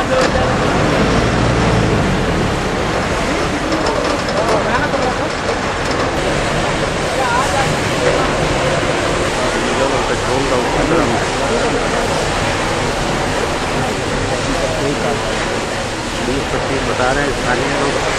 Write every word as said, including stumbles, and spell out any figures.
Petrol का बीस पच्चीस बता रहे हैं स्थानीय लोग।